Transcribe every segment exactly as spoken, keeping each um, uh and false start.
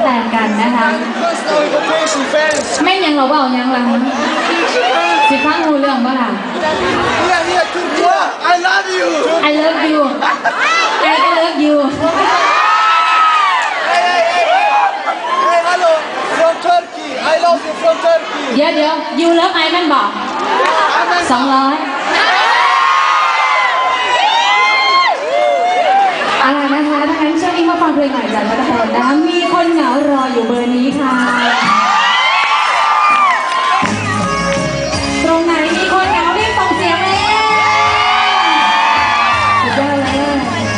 แต่งกันนะคะไม่ยังเราเบายังหลังสิพังหูเรื่องบ้าล่ะ I love you I love you I love you Hey hey hey Hey hello from Turkey I love you from Turkey เดี๋ยวเดี๋ยว you love I มันบอกสองร้อยอะไรนะคะถ้างั้นช่วงนี้มาฟังเพลงใหม่จากนัทพลนะคะมีคนเหงารออยู่เบอร์นี้ค่ะตรงไหนมีคนเหงาเรียกส่งเสียงเลยสุดยอดเลย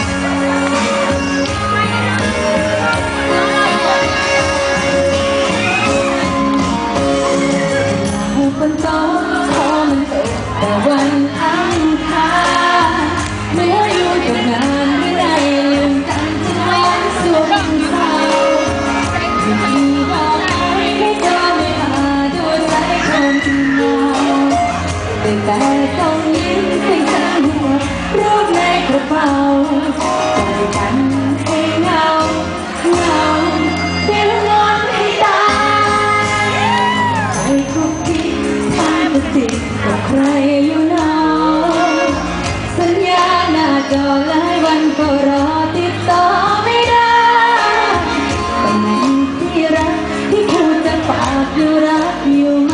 ผู้คนโตพอมันตกแต่วันอังคารเมื่ออยู่กับงานไม่ได้ลืมกันจะนอนสวมเขามีบอกให้เธอไม่หาดูใจคนที่มองแต่แต่ต้องยิ้มให้ฉันหัวรูปในกระเป๋าใจกันให้เงาเงาเดี๋ยวนอนให้ตายใจทุกทีมันจะติดกับใครอยู่นอนสัญญาหน้าจอหลายวันก็รอติดต่อไม่ได้ตำแหน่งที่รักที่คุณจะฝากดูรักอยู่ไหม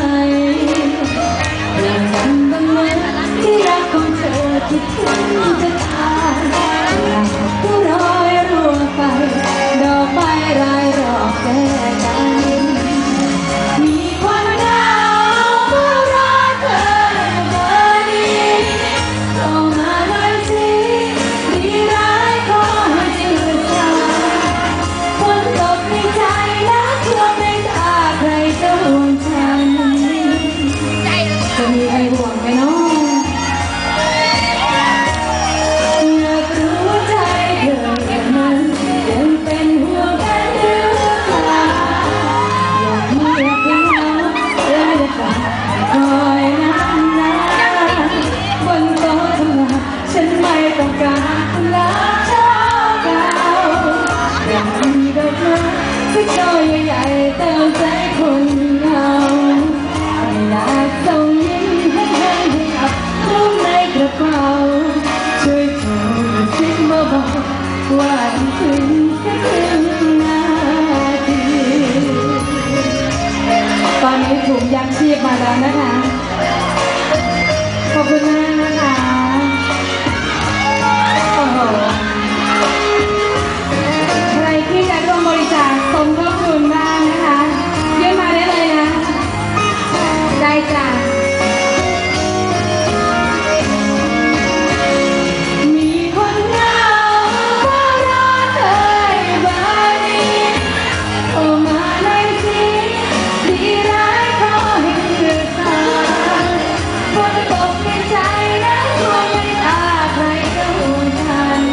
อย่างนั้นบ้างไหมที่รักของเธอที่ฉันจะทานอยากผู้รอยรั่วไปดอกไม้รายรอบแก้กันมีคนเหงาเมื่อรอเธอเบอร์นี้ส่งมาหน่อยสิดีร้ายขอให้จืดจางฝนตกในใจและท่วมในตาใครจะห่วงฉันจะมีใครห่วงไหมน้องอยากรู้ใจเธออย่างนั้นยังเป็นห่วงกันหรือเปล่าอยากมีอยากเป็นเราเลยจะฝากคอยนั้นนะบนโต๊ะทำงานฉันไม่ต้องการคนรักชอบเราอยากมีดอกไม้สักช่อใหญ่ๆเติมใจคนเหงาอยากส่งยิ้มให้เธอให้อับรูปในกระเป๋าช่วยโทรกระซิบมาบอกว่าถึงสักครึ่งนาทีตอนนี้ถุงยางชีพมาแล้วนะคะขอบคุณมากนะคะโอ้โหใครที่จะร่วมบริจาคสมทบทุนบ้างนะคะยื่นมาได้เลยนะได้จ้ะมีคนเหงาเมื่อรอเธออยู่เบอร์นี้โทรมาหน่อยสิดีร้ายขอให้จืดจางฝนตกในใจและท่วมในตาใครจะห่วงฉัน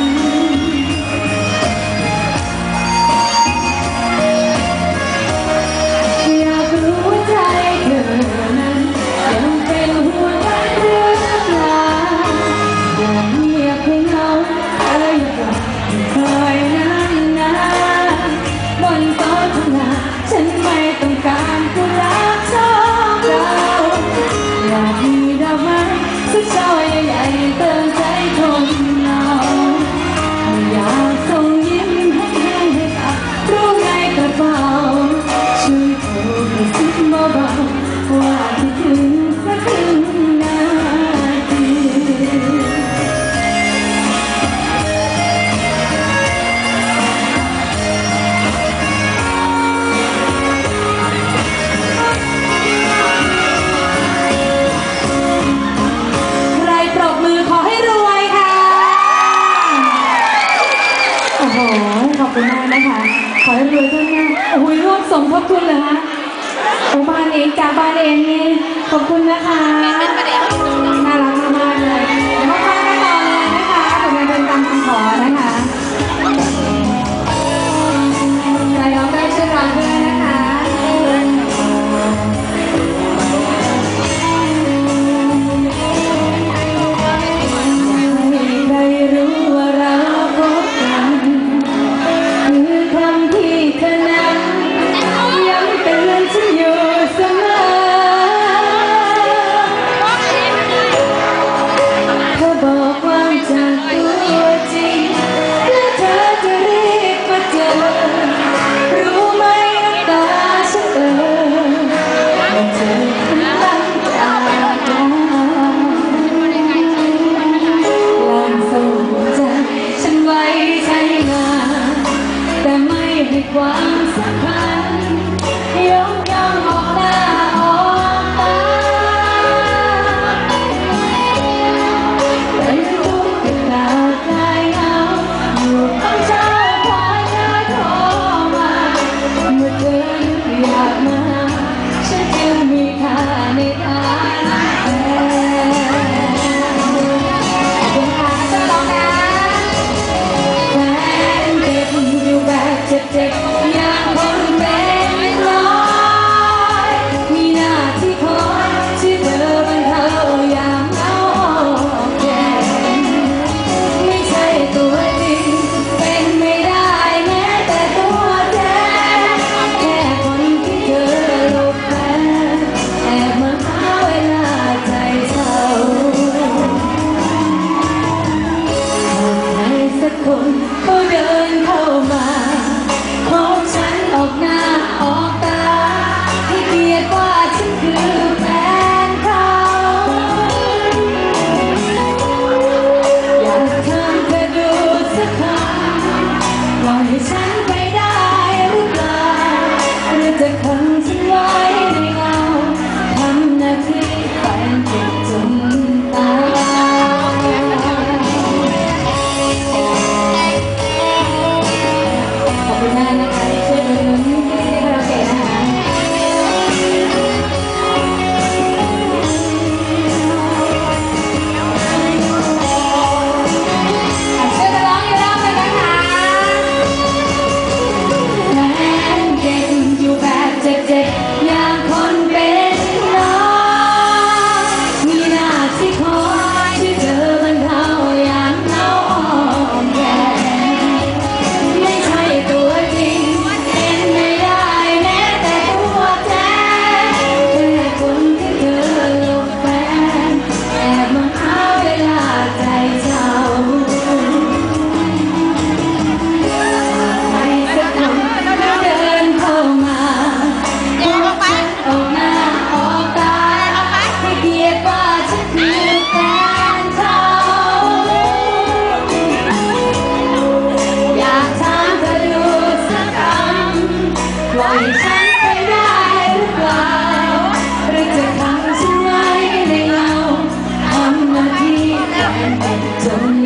อยากรู้ใจเธอนั้นยังเป็นห่วงกันหรือเปล่าอยากเงียบให้เหงาอะไรก็คอยนั่งนานบนโต๊ะทำงานฉันไม่ต้องการผู้รักชอบเราอยากมีดอกไม้สักช่อใหญ่ๆเติมใจคนเหงาอยากส่งยิ้มให้เธอให้อับรูปในกระเป๋าช่วยโทรกระซิบมาบอกว่าคิดถึงสักครึ่งนาทีใครปรบมือขอให้รวยค่ะโอ้โหขอบคุณมากนะคะขอให้รวยเท่านั้นโอ้โหร่วมสมทบทุนเลยฮะโอ้บ้านเองจากบ้านเองนี่ขอบคุณนะคะน่ารักมากๆเลยเดี๋ยวมาฟังกันต่อเลยนะคะผลงานเป็นตามคำขอนะคะใครร้องได้ช่วยร้องด้วยนะคะให้ได้รู้ว่าเราพบกันคือคำที่เธอนั้นความสำคัญยกย่องออกหน้าออกตาเป็นทุกข์เป็นตาคลายเหงาอยู่ข้างเจ้าคอยคอยโทรมาเมื่อเธออยากมาฉันจึงมีค่าในฐานะแฟนเก็บอยู่แบบเจ็บๆอย่างคนเป็นร้อยมีหน้าที่คอยช่วยเธอบรรเทาอย่างเหงาแก่ไม่ใช่ตัวจริงเป็นไม่ได้แม้แต่ตัวแทนแค่คนที่เธอหลบแฝงแอบมาหาเวลาใจเศร้าใครสักคนเขาเดินเข้ามาพบฉันออกหน้าออกตาให้เกียรติว่าฉันคือแฟนเขาอยากถามเธอดูสักคำปล่อยฉันไปได้หรือเปล่าหรือจะขังฉันไว้ในเงาทำหน้าที่แฟนเจ็บจนตายขอบคุณมากนะคะที่ช่วยดูนุ่นที่คาราโอเกะนะคะช่วยกันร้องอีกรอบหนึ่งนะคะแฟนเก่งอยู่แบบเจ็บๆอย่างคนเป็นน้องมีหน้าที่คอยช่วยเธอบรรเทาอย่างเหงาอ่อนแก่ไม่ใช่ตัวจริงเป็นไม่ได้แม้แต่ตัวแทนแค่คนที่เธอหลบแฝงแอบมาหาเวลาใจเศร้าใครสักคนที่เดินเข้ามาพบฉันออกหน้าออกตาให้เกียรติว่าฉันคือแฟนเขาอยากถามเธอดูสักคำปล่อยฉันไปได้หรือเปล่าหรือจะขังฉันไว้ในเงาทำหน้าที่แฟนเป็นจน